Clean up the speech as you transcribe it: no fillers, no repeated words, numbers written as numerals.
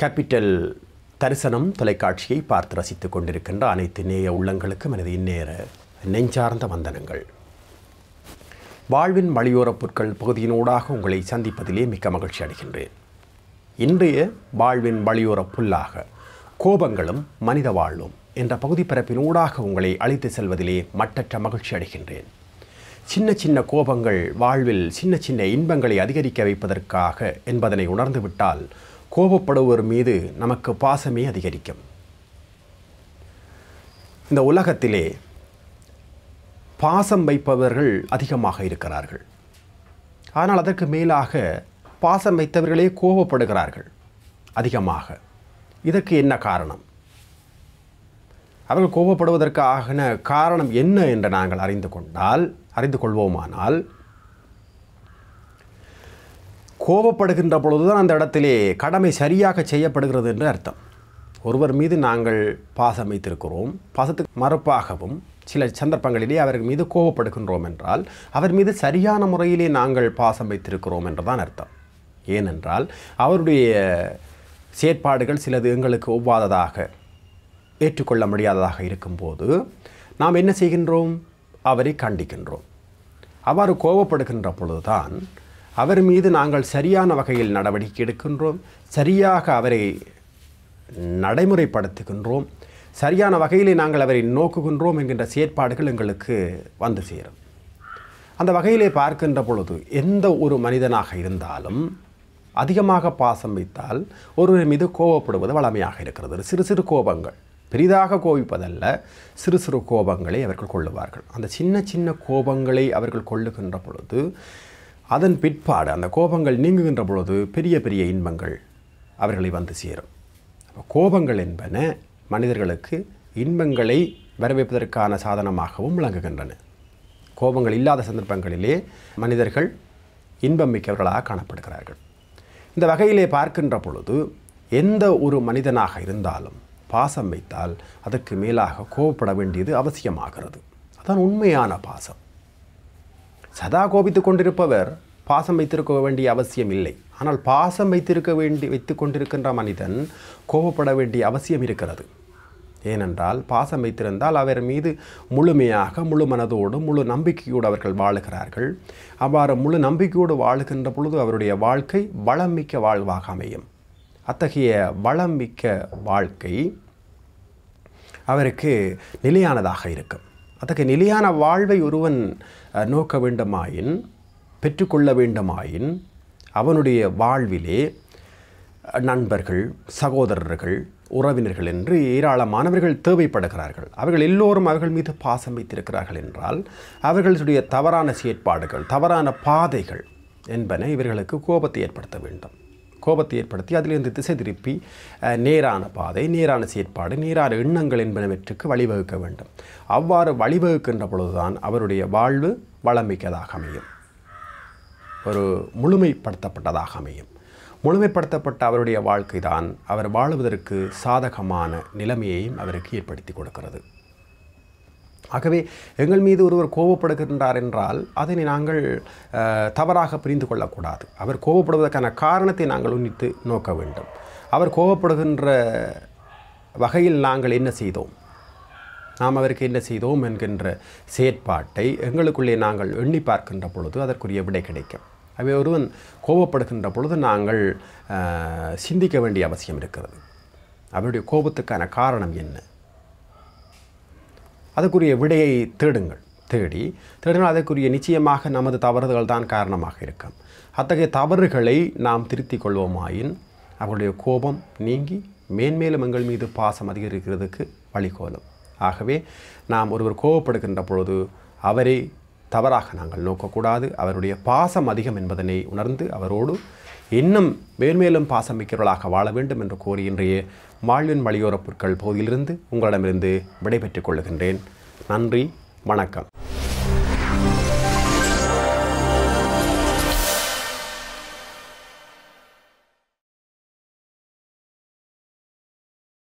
Capital தரிசனம் தொலைக்காட்சியை பார்த்து ரசித்துக் கொண்டிருக்கின்ற அனைத்து நேய உள்ளங்களுக்கும் எனது இந்நேர நெஞ்சார்ந்த வந்தனங்கள். வாழ்வின் வழியோர புட்கள் பகுதியினூடாக உங்களை சந்திப்பதிலே மிக்க மகிழ்ச்சி அடைகின்றேன். இன்றைய வாழ்வின் வழியோர புல்லாக கோபங்களும் மனித வாழ்வும் என்ற பகுதி பரப்பினூடாக உங்களை அழைத்து செல்வதிலே மட்டற்ற மகிழ்ச்சி அடைகின்றேன். சின்ன சின்ன கோபங்கள் வாழ்வில் சின்ன சின்ன இன்பங்களை அதிகரிக்க வைப்பதற்காக என்பதனை உணர்ந்துவிட்டால் கோபப்படுவோர் மீது நமக்கு பாசமே அதிகரிக்கும். இந்த உலகத்திலே பாசம் வைப்பவர்கள் அதிகமாக இருக்கிறார்கள். ஆனால் அதற்கு மேலாக பாசம் வைத்தவர்களே கோபப்படுகிறார்கள் அதிகமாக. இதற்கு என்ன காரணம்? அவர்கள் கோபப்படுவதற்கான காரணம் என்ன என்று நாங்கள் அறிந்து கொள்வோமானால், கோபப்படுகின்ற பொழுதுதான் அந்த இடத்திலே கடமை சரியாக செய்யப்படுகிறது என்று அர்த்தம். ஒருவர் மீது நாங்கள் பாசம் வைத்திருக்கிறோம், பாசத்துக்கு மறுப்பாகவும் சில சந்தர்ப்பங்களிலே அவர்கள் மீது கோபப்படுகின்றோம் என்றால் அவர் மீது சரியான முறையிலே நாங்கள் பாசம் வைத்திருக்கிறோம் என்றுதான் அர்த்தம். ஏனென்றால் அவருடைய செயற்பாடுகள் சிலது எங்களுக்கு ஒவ்வாததாக, ஏற்றுக்கொள்ள முடியாததாக இருக்கும்போது நாம் என்ன செய்கின்றோம்? அவரை கண்டிக்கின்றோம். அவ்வாறு கோபப்படுகின்ற பொழுதுதான் அவர் மீது நாங்கள் சரியான வகையில் நடவடிக்கை எடுக்கின்றோம், சரியாக அவரை நடைமுறைப்படுத்துகின்றோம், சரியான வகையிலே நாங்கள் அவரை நோக்குகின்றோம் என்கின்ற செயற்பாடுகள் எங்களுக்கு வந்து சேரும். அந்த வகையிலே பார்க்கின்ற பொழுது எந்த ஒரு மனிதனாக இருந்தாலும் அதிகமாக பாசம் வைத்தால் ஒருவர் மீது கோபப்படுவது வழமையாக இருக்கிறது. சிறு சிறு கோபங்கள், பெரிதாக கோபிப்பதல்ல, சிறு சிறு கோபங்களை அவர்கள் கொள்ளுவார்கள். அந்த சின்ன சின்ன கோபங்களை அவர்கள் கொள்ளுகின்ற பொழுது அதன் பிற்பாடு அந்த கோபங்கள் நீங்குகின்ற பொழுது பெரிய பெரிய இன்பங்கள் அவர்களை வந்து சேரும். கோபங்கள் என்பன மனிதர்களுக்கு இன்பங்களை வரவேற்பதற்கான சாதனமாகவும் விளங்குகின்றன. கோபங்கள் இல்லாத சந்தர்ப்பங்களிலே மனிதர்கள் இன்பம் மிக்கவர்களாக காணப்படுகிறார்கள். இந்த வகையிலே பார்க்கின்ற பொழுது எந்த ஒரு மனிதனாக இருந்தாலும் பாசம் வைத்தால் அதற்கு மேலாக கோபப்பட வேண்டியது அவசியமாகிறது. அதான் உண்மையான பாசம். சதா கோபித்து கொண்டிருப்பவர் பாசம் வைத்திருக்க வேண்டிய அவசியம் இல்லை. ஆனால் பாசம் வைத்து கொண்டிருக்கின்ற மனிதன் கோபப்பட வேண்டிய அவசியம் இருக்கிறது. ஏனென்றால் பாசம் வைத்திருந்தால் அவர் மீது முழுமையாக முழு மனதோடு முழு நம்பிக்கையோடு அவர்கள் வாழுகிறார்கள். அவ்வாறு முழு நம்பிக்கையோடு வாழுகின்ற பொழுது அவருடைய வாழ்க்கை வளம் மிக்க வாழ்வாக அமையும். அத்தகைய வளம் மிக்க வாழ்க்கை அவருக்கு நிலையானதாக இருக்கும். அத்தகைய நிலையான வாழ்வை ஒருவன் நோக்க வேண்டுமாயின், பெற்றுக்கொள்ள வேண்டுமாயின், அவனுடைய வாழ்விலே நண்பர்கள், சகோதரர்கள், உறவினர்கள் என்று ஏராளமானவர்கள் தேவைப்படுகிறார்கள். அவர்கள் எல்லோரும் அவர்கள் மீது பாசம் வைத்திருக்கிறார்கள் என்றால் அவர்களுடைய தவறான செயற்பாடுகள், தவறான பாதைகள் என்பன இவர்களுக்கு கோபத்தை ஏற்படுத்த வேண்டும். கோபத்தை ஏற்படுத்தி அதிலிருந்து திசை திருப்பி நேரான பாதை, நேரான செயற்பாடு, நேரான எண்ணங்கள் என்பனவற்றுக்கு வழிவகுக்க வேண்டும். அவ்வாறு வழிவகுக்கின்ற பொழுதுதான் அவருடைய வாழ்வு வளமிக்கதாக அமையும், ஒரு முழுமைப்படுத்தப்பட்டதாக அமையும். முழுமைப்படுத்தப்பட்ட அவருடைய வாழ்க்கை தான் அவர் வாழுவதற்கு சாதகமான நிலைமையையும் அவருக்கு ஏற்படுத்தி கொடுக்கிறது. ஆகவே எங்கள் மீது ஒருவர் கோபப்படுகின்றார் என்றால் அதனை நாங்கள் தவறாக புரிந்து கொள்ளக்கூடாது. அவர் கோபப்படுவதற்கான காரணத்தை நாங்கள் உன்னித்து நோக்க வேண்டும். அவர் கோபப்படுகின்ற வகையில் நாங்கள் என்ன செய்தோம், நாம் அவருக்கு என்ன செய்தோம் என்கின்ற செயற்பாட்டை எங்களுக்குள்ளே நாங்கள் எண்ணி பார்க்கின்ற பொழுது அதற்குரிய விடை கிடைக்கும். அவை ஒருவன் கோபப்படுகின்ற பொழுது நாங்கள் சிந்திக்க வேண்டிய அவசியம் இருக்கிறது. அவருடைய கோபத்துக்கான காரணம் என்ன? அதற்குரிய விடையை தேடினால் அதற்குரிய நிச்சயமாக நமது தவறுகள் தான் காரணமாக இருக்கும். அத்தகைய தவறுகளை நாம் திருத்திக் கொள்வோமாயின் அவருடைய கோபம் நீங்கி மேன்மேலும் எங்கள் மீது பாசம் அதிகரிக்கிறதுக்கு வழிகோலும். ஆகவே நாம் ஒருவர் கோபப்படுகின்ற பொழுது அவரை தவறாக நாங்கள் நோக்கக்கூடாது. அவருடைய பாசம் அதிகம் என்பதனை உணர்ந்து அவரோடு இன்னும் மேன்மேலும் பாசம் மிக்கவர்களாக வாழ வேண்டும் என்று கோரி இன்றைய வாழ்வின் வழியோர புட்கள் பகுதியிலிருந்து உங்களிடமிருந்து விடைபெற்றுக் கொள்கின்றேன். நன்றி, வணக்கம்.